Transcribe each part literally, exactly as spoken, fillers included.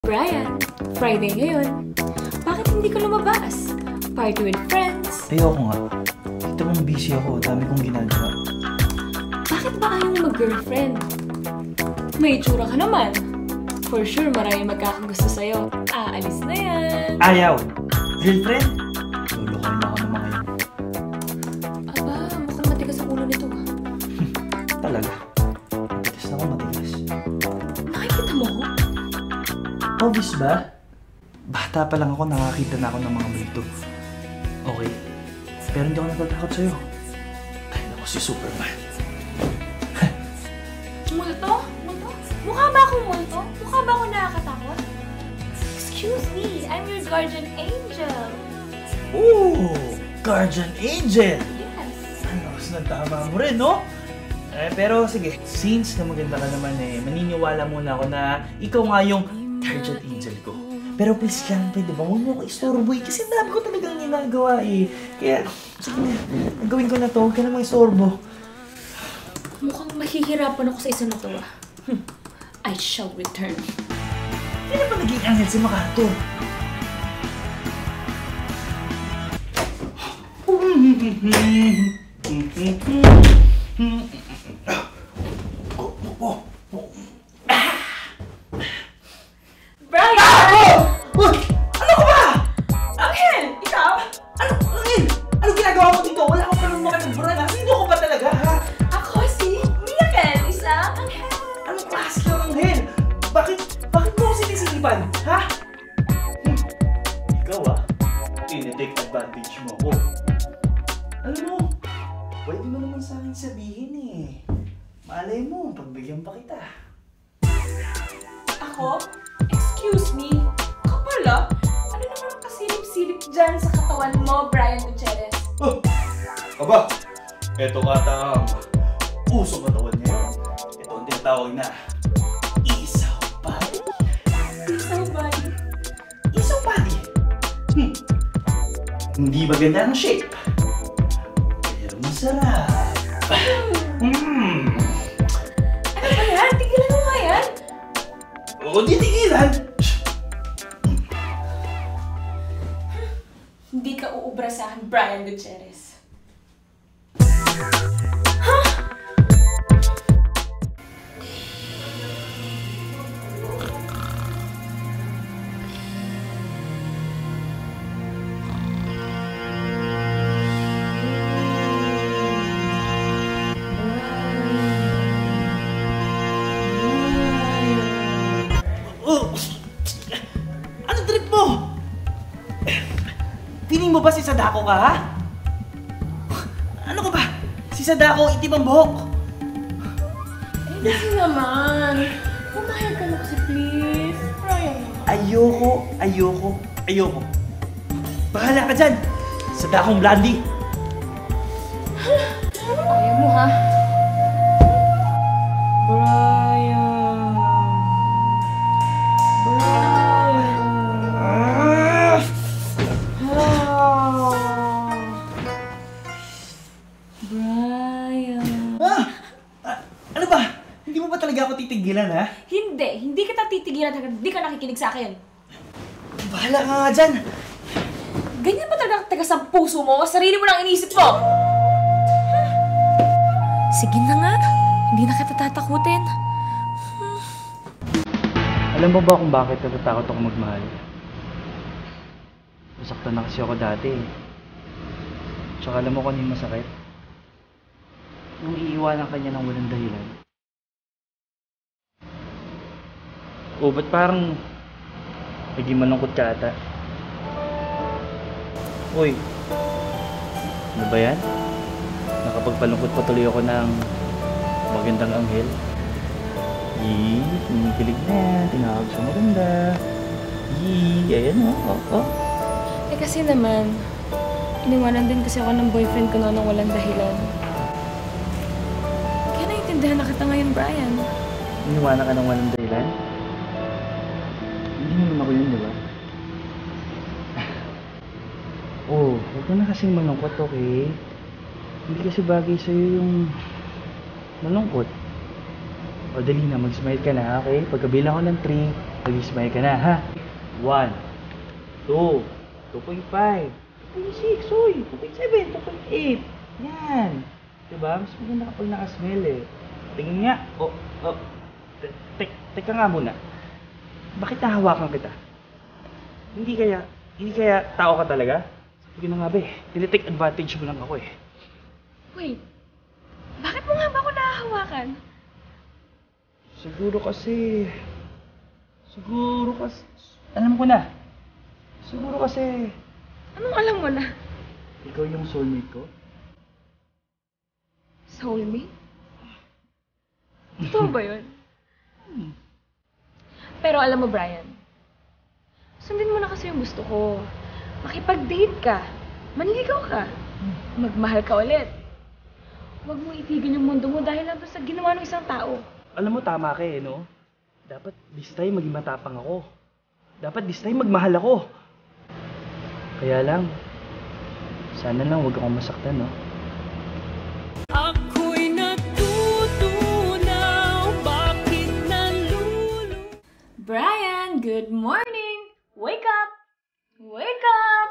Brian, Friday ngayon. Bakit hindi ka lumabas? Party with friends? Ayoko nga. Dito mong busy ako. Dami kong ginagawa. Bakit ba ayaw girlfriend? May itsura ka naman. For sure, maraming magkakagusto sa'yo. Aalis na yan. Ayaw! Girlfriend? Lulukoy na ako ng mga yun. Aba, mukhang matigas ang ulo nito ah. Talaga? Matigas na ako matigas. Nakikita mo ko? Obvious ba? Bata pa lang ako, nakakita na ako ng mga multo. Okay. Pero hindi ako natatakot sa'yo. Dahil ako si Superman. Multo? Multo? Mukha ba akong multo? Mukha ba ako nakakatakot? Excuse me, I'm your guardian angel. Ooh! Guardian Angel! Yes. Ano, mas nagtama mo rin, no? Eh, pero sige, since na maganda ka naman eh, maniniwala muna ako na ikaw nga yung Guardian Angel ko. Pero please lang, pwede ba? Huwag mo ako istorbo eh. Kasi dami ko talagang ginagawa eh. Kaya, sige na. Nagawin ko na to. Huwag ka namang istorbo. Mukhang mahihirapan ako sa isa na to ah. Hmm. I shall return. Hindi na pa naging angel si Makato. Oh, oh, oh. Brian! Uy! Ano ka ba? Angel! Ikaw? Ano? Angel? Ano ginagawa mo dito? Wala akong panong makanagburan ha? Sino ko ba talaga ha? Ako si Miracle, isang Angel. Anong klase ka ng Angel? Bakit? Bakit mo ako sinisilipan? Ha? Hmm. Ikaw ah, tinitake advantage mo ako. Alam mo, pwede mo naman sa akin sabihin eh. Malay mo, pagbigyan pa kita. Ako? Excuse me? Kapal ah? Ano naman ang kasilip-silip dyan sa katawan mo, Brian Gutierrez? Oh! Aba! Eto ata ang usong katawan ngayon. Ito ang tinatawag na isaw body. Isaw body? Isaw body? Hmm. Hindi maganda ang shape. Pero masarap. Hmm. Ano ba yan? Tigilan mo nga yan? Oo, di tigilan. Hindi ka uubra sa akin, Brian Gutierrez. Oh! Ano trip mo? Piling mo ba si Sadako ka, ha? Ano ka ba? Si Sadako, itim ang buhok. Eh, kasi naman. Pumayag ka na kasi, please. Brian. Ayoko, ayoko, ayoko. Bahala ka dyan! Sadakong Blondie. Ayaw mo, ha? Brian. Brian. Ah! Brian. Ah! Ah! Ano ba? Hindi mo ba talaga ako titigilan, ha? Hindi. Hindi kita titigilan hanggang hindi ka nakikinig sa akin. Bahala ka nga dyan! Ganyan ba talaga tagas ang puso mo? Sarili mo lang inisip mo! Sige na nga. Hindi na kita tatakutin. Alam mo ba kung bakit natatakot ako magmahal? Nasaktan na kasi ako dati. Tsaka alam mo kung ano yung masakit? Nung iiwanan ka niya ng walang dahilan. O, ba't parang naging malungkot ka ata? Uy, ano ba yan? Nakapagpalungkot pa tuloy ako ng magandang anghel. Yee, kinikilig na yan. Tinawag sa maganda. Yee, ayan o. Oh, oh. Eh kasi naman, iniwanan din kasi ako ng boyfriend ko noon ng walang dahilan. Kaya naiintindihan na kita ngayon, Brian. Iniwanan ka ng walang dahilan? Hindi mo naman ako yun, di ba? Oh, huwag ka na kasing malungkot, okay? Hindi kasi bagay sa'yo yung malungkot. O dali na, mag-smile ka na, okay? Pagkabilang ko ng three, Mag-smile ka na, ha? one, two, two point five, two point six, uy, two point seven, two point eight. Yan. Diba? Mas maganda kapag nakasmile eh. Tingin nga. Oh, oh. Tek, teka nga muna. Bakit nahawakan kita? Hindi kaya, hindi kaya tao ka talaga? Sige na nga ba eh. Tinitake advantage mo lang ako eh. Wait, bakit mo nga ba ako nahahawakan? Siguro kasi... Siguro kasi... Alam ko na. Siguro kasi... Anong alam mo na? Ikaw yung soulmate ko? Soulmate? Totoo ba yun? Hmm. Pero alam mo, Brian, sundin mo na kasi yung gusto ko. Makipag-date ka. Manligaw ka. Magmahal ka ulit. Huwag mong itigil yung mundo mo dahil lang sa ginawa ng isang tao. Alam mo, tama ka eh, no? Dapat this time maging matapang ako. Dapat this time magmahal ako. Kaya lang, sana lang huwag akong masaktan, no? Ako'y natutunaw, bakit nalulu... Brian, good morning! Wake up! Wake up!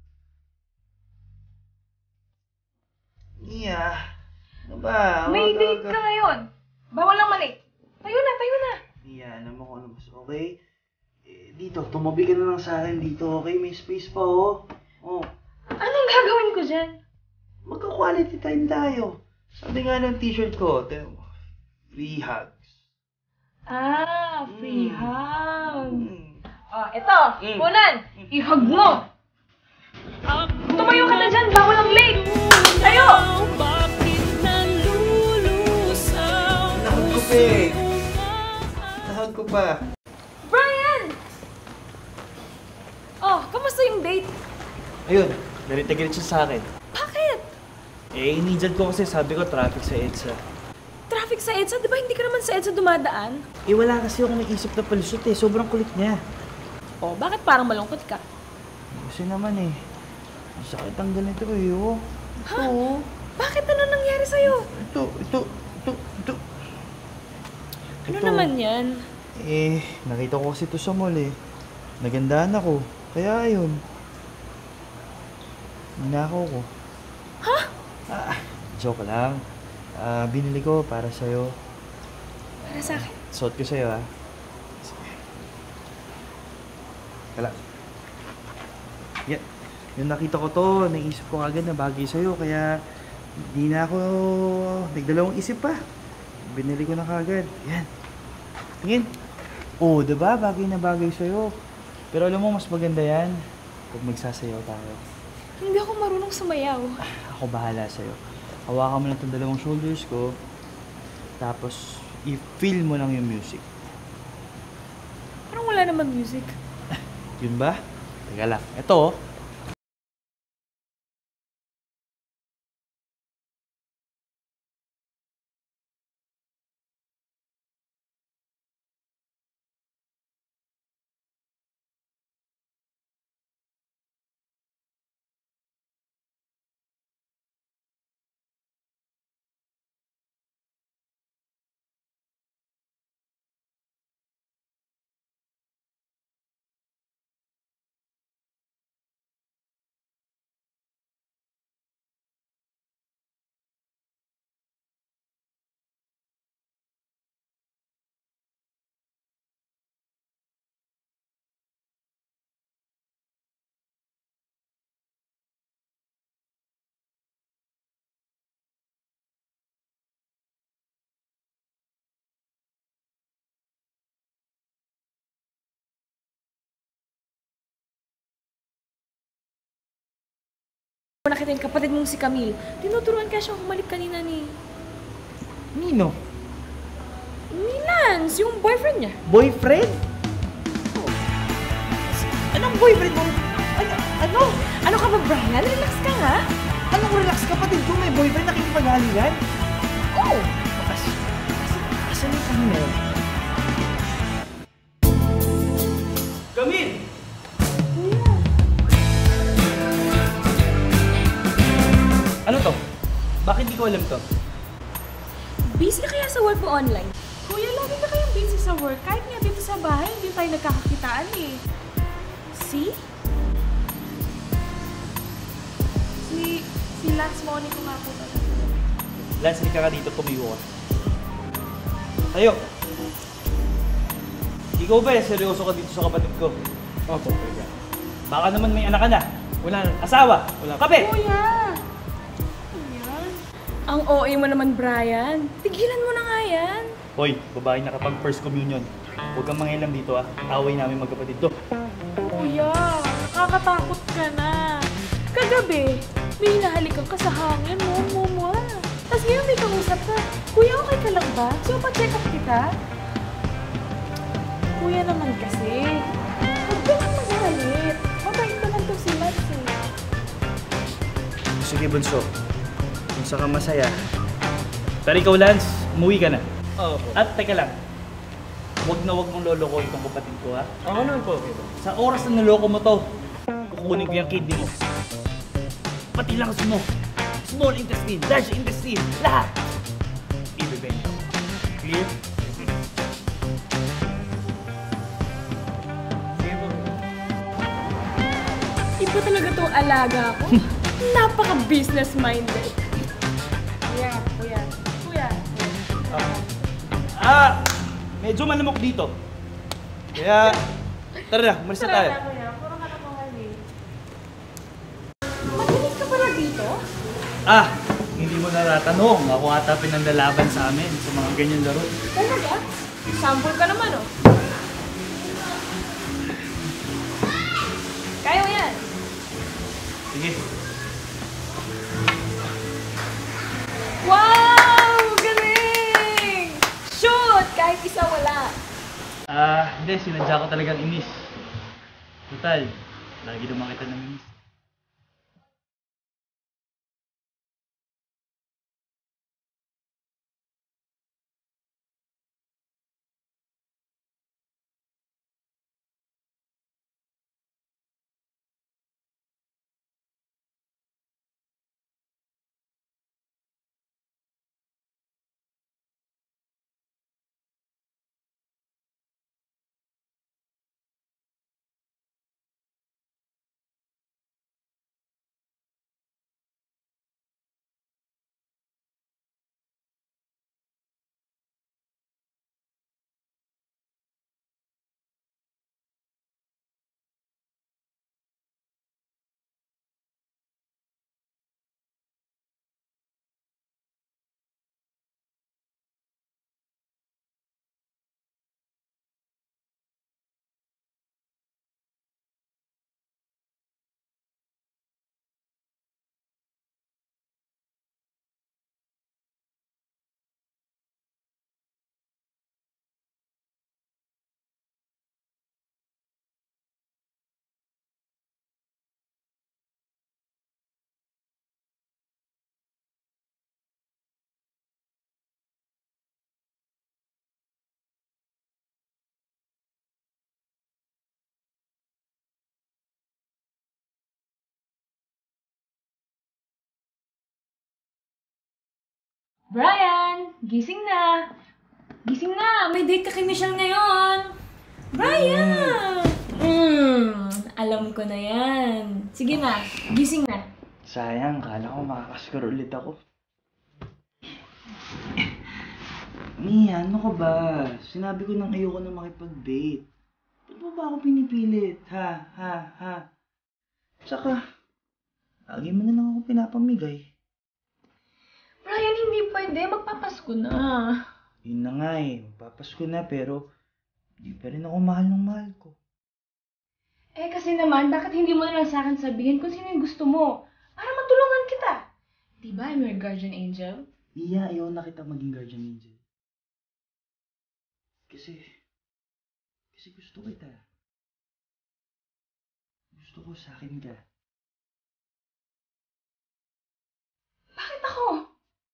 Iya, ano ba? May date ka ngayon. Bawal lang mali. Tayo na, tayo na. Iya, alam mo kung ano mas okay? Eh, dito, tumabi ka na lang sa akin dito, okay? May space pa, oh. Oh, Anong gagawin ko dyan? magka-quality time tayo. Sabi nga ng t-shirt ko, tingnan mo, free hugs. Ah, free Mm. hug. Mm. Oh, eto. Mm. Unan, i-hug mo. Tumayo ka na dyan, bawal ang late. Tayo! Bakit nalulusaw? Nahag ko pa eh. Nahag ko pa. Brian! Oh, kamusta yung date? Ayun, naritagilit siya sa akin. Bakit? Eh, inidjad ko kasi sabi ko traffic sa EDSA. Traffic sa EDSA? Di ba hindi ka naman sa EDSA dumadaan? Eh, wala kasi akong naisip na palusot eh. Sobrang kulit niya. Oh, bakit parang malungkot ka? Kasi naman eh, ang sakit ang ganito eh, oh. Ito, Ha? oh. Bakit? Ano nangyari sa'yo? Ito, ito, ito, ito. Ano Ito. naman yan? Eh, nakita ko kasi ito sa mall eh. Nagandaan ako. Kaya ayun. Ninakaw ko. Ha? Ah, joke lang. Ah, binili ko para sa'yo. Para sa akin? Suot ko sa'yo, ah. Sige. Kala. Yeah. Yung nakita ko to, naisip ko agad na bagay sa'yo. Kaya, di na ako nagdalawang isip pa. Binili ko na kagad. Yan. Tingin. Oh, diba? Bagay na bagay sa'yo. Pero alam mo, mas maganda yan pag magsasayaw tayo. Hindi ako marunong sumayaw. Ako bahala sa'yo. Hawakan mo lang itong dalawang shoulders ko. Tapos, i-feel mo lang yung music. Parang wala naman music. Yun ba? Teka lang. Ito, oh. Nakita yung kapatid mong si Camille. Tinuturuan ka siyang humalik kanina ni... Nino? ni Lance, yung boyfriend niya. Boyfriend? Anong boyfriend mo? Ano? Ano? Ano ka ba, Brian? Relax ka nga. Anong relax kapatid ko? May boyfriend nakikipag-halilan? Oh! Kasi, kasi, asan yung Camille? Camille! Ano to? Bakit di ko alam to? Busy ka kaya sa work mo online? Kuya lagi na kayong busy sa work. Kahit nga dito sa bahay, hindi tayo nagkakakitaan eh. See? Si... si Lance Monica nga po talaga. Lance, hindi ka ka dito, tumigo ka. Tayo! Ikaw ba eh, seryoso ka dito sa kapatid ko? Opo, talaga. Baka naman may anak ka na. Wala na. Asawa! Wala. Kape! Kuya! Ano yan? Ang O A mo naman, Brian. Tigilan mo na nga yan. Hoy, babae nakapag first communion. Huwag kang mangialam dito ah. Away namin magkapatid to. Kuya, nakakatakot ka na. Kagabi, may hinahalikan ka sa hangin mo, mo, mo. Tapos ngayon may kausap ka. Kuya, okay ka lang ba? So, pa-check up kita? Kuya naman kasi. Huwag ka nang magalit. Mabait naman to si Lance eh. Sige, Bunso. Kung saka masaya. Pero ikaw, Lance, umuwi ka na. Opo. At teka lang. Huwag na huwag mong loloko itong kapatid ko ha. Ako naman po, okay. Sa oras na naloko mo to, kukunin ko yung kidney mo. Pati lang mo. Small intestine, large intestine, lahat. Ibibenta ko. Clear? Sige po. Iba talaga tong alaga ko. Napaka-business minded. Kuya, kuya, kuya. Ah, ah, medyo malamok dito. Kaya, tara na, umalis na tayo. Tara na, kuya. Puro ka na pangali. Makinig ka pala dito? Ah, hindi mo natatanong. Ako ata pinandalaban sa amin sa mga ganyan laro. Talaga? Sample ka naman, oh. Kaya mo yan. Sige. Wow! Galing! Shoot! Kahit isa wala. Ah, hindi. Sinadya ko talagang inis. Total, lagi naman kita naminis. Brian! Gising na! Gising na! May date ka kay Michelle ngayon! Brian! Hmm, alam ko na yan. Sige na, gising na. Sayang, kala ko makakascore ulit ako. Mia, ano ka ba? Sinabi ko nang ayoko na makipag-date. Ba't mo ba ako pinipilit? Ha? Ha? Ha? Tsaka, lagi mo na lang ako pinapamigay. Brian, hindi pwede. Magpapasko na. Yun na nga eh, magpapasko na pero di pa rin ako mahal ng mahal ko. Eh kasi naman, bakit hindi mo na lang sa akin sabihin kung sino yung gusto mo? Para matulungan kita. Diba, I'm your guardian angel? Mia, ayaw na kita maging guardian angel. Kasi, kasi gusto kita. Gusto ko sa akin ka. Bakit ako?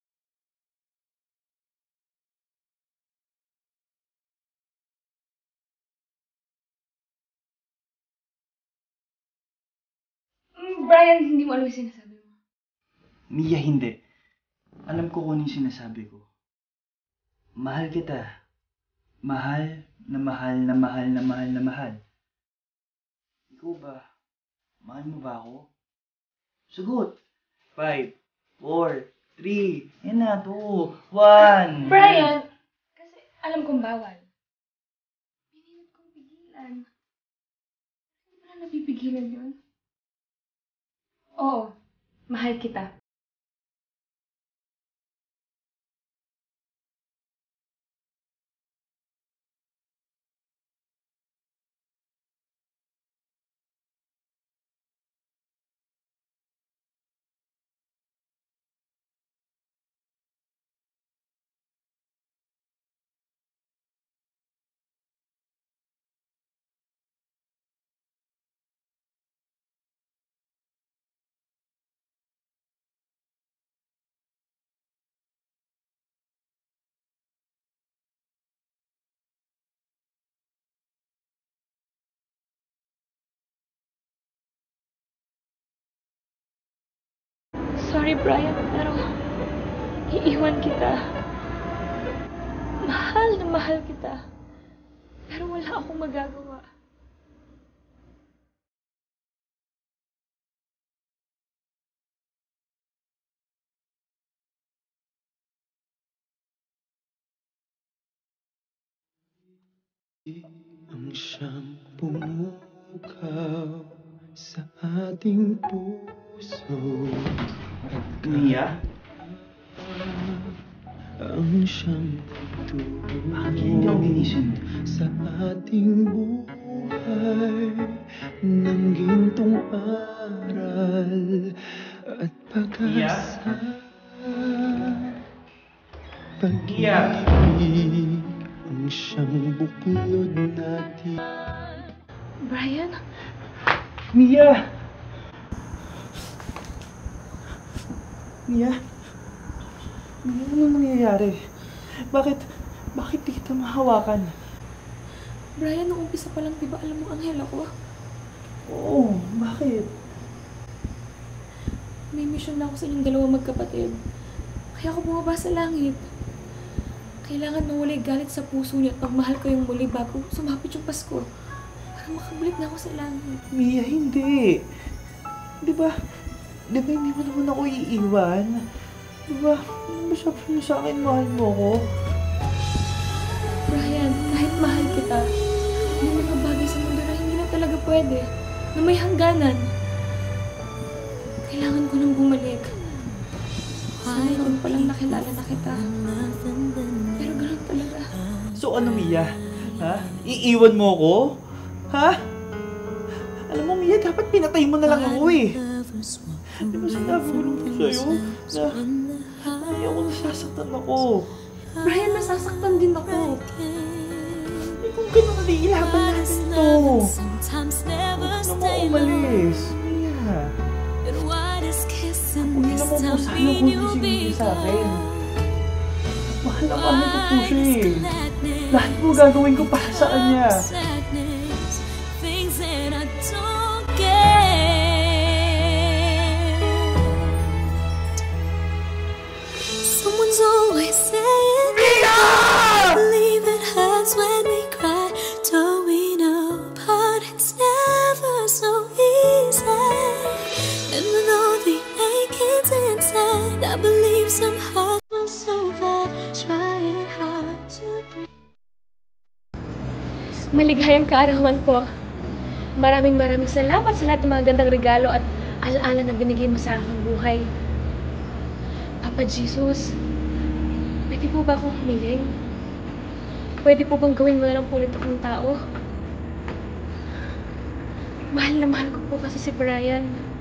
Mm, Brian, hindi mo alam yung sinasabi mo. Mia, hindi. Alam ko kung ano yung sinasabi ko. Mahal kita. mahal na mahal na mahal na mahal na mahal. Ikaw ba? Mahal mo ba ako? Sagot! Five, four, three, yan na, two, one. Brian! Kasi alam kong bawal. Pinilit kong pigilan. Hindi mo na napipigilan yun. Oo, mahal kita. Sorry, Brian, pero iiwan kita. Mahal na mahal kita. Pero wala akong magagawa. Ang siyang pumukaw sa ating puso. Mia? Ang siyang Bakit hindi ako ginising? sa ating buhay ng gintong aral at pag-asa. Pag-ibig ang siyang buklod natin. Brian? Mia! Mia? Mia, ano nangyayari? Bakit, bakit di kita mahawakan? Brian, nung umpisa pa lang, di ba alam mo, anghel ako? Oo, bakit? May mission na ako sa inyong dalawang magkapatid. Kaya ako bumaba sa langit. Kailangan mawala yung galit sa puso niya at magmahal kayong muli bago sumapit yung Pasko. Para makabalik na ako sa langit. Mia, hindi. Di ba, di ba hindi mo naman ako iiwan? Di ba, hindi ba sabi mo sa akin, mahal mo ako? Brian, kahit mahal kita, may mga bagay sa mundo na hindi na talaga pwede. Na may hangganan. Kailangan ko nang bumalik. Sana noon palang nakilala na kita. Pero ganun talaga. So ano, Mia? Ha? Iiwan mo ako? Ha? Alam mo, Mia, dapat pinatay mo na lang ako eh. Di ba sinabi ko naman sa'yo na ayaw ko nasasaktan ako. Brian, nasasaktan din ako. Eh kung gano'n na ilaban natin to. Huwag na mo umalis. Mia. Hindi na mo po sana kung gising sa akin. Mahal na mahal ko po siya eh. Lahat mo gagawin ko para sa kanya. Things that I don't get. Someone's always saying I believe it hurts when we cry. Towing apart, it's never so easy. And with all the aching's inside, I believe somehow we'll survive. Trying hard to breathe. Maligayang kaarawan po. Maraming maraming salamat sa lahat ng mga gandang regalo at alaala na binigay mo sa aking buhay. Papa Jesus, pwede po ba akong humiling? Pwede po bang gawin mo na lang po ulit akong tao? Mahal na mahal ko po kasi si Brian.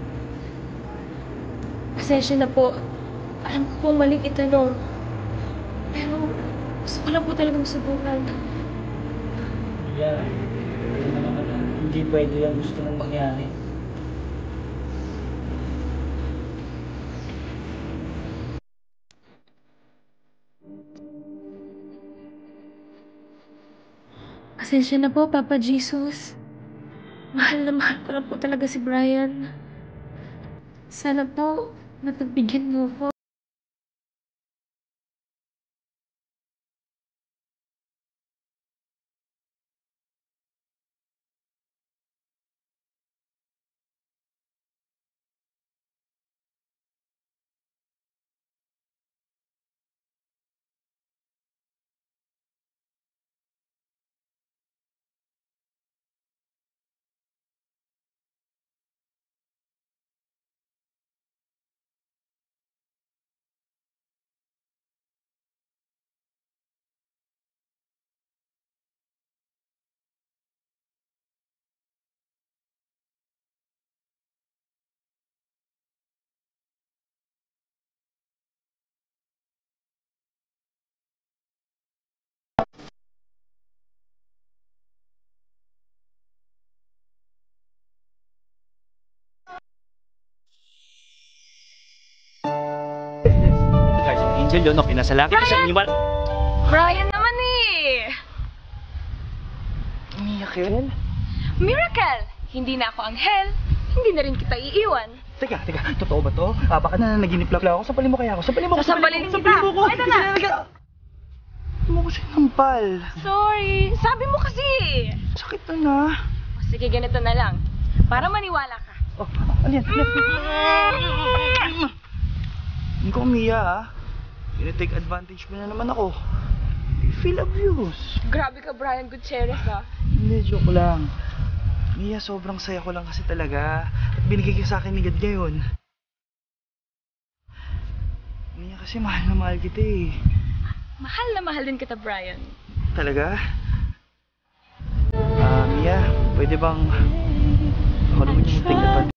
Pasensya na po. Alam ko po maling itanong. Pero gusto ko lang po talagang subukan. Yeah, ano naman na, hindi pwede yan gusto nang mangyari. Pasensya na po, Papa Jesus. Mahal na mahal ko lang po talaga si Brian. Sana po, napagbigyan mo ko. Guardian Angel yun, no? Pinasalaki ko sa iniwal. Brian naman eh! Umiyak yun? Miracle! Hindi na ako anghel, hindi na rin kita iiwan. Teka, teka, totoo ba to? Ah, baka na nanaginip lang ako. Sampalin mo kaya ako. Sampalin mo ako. Sasampalin kita. Sampalin mo ako. Ito na. Hindi mo ko sinampal. Sorry, sabi mo kasi. Sakit na na. O, sige, ganito na lang. Para maniwala ka. Oh, ano yan? Ano yan? Hindi ko umiya ah. Tinitake advantage mo na naman ako. I feel abused. Grabe ka, Brian Gutierrez ah. Hindi, joke lang. Mia, sobrang saya ko lang kasi talaga. At binigay ka sa akin ni God ngayon. Mia, kasi mahal na mahal kita eh. Mahal na mahal din kita, Brian. Talaga? Ah, Mia, pwede bang... Ako naman yung take advantage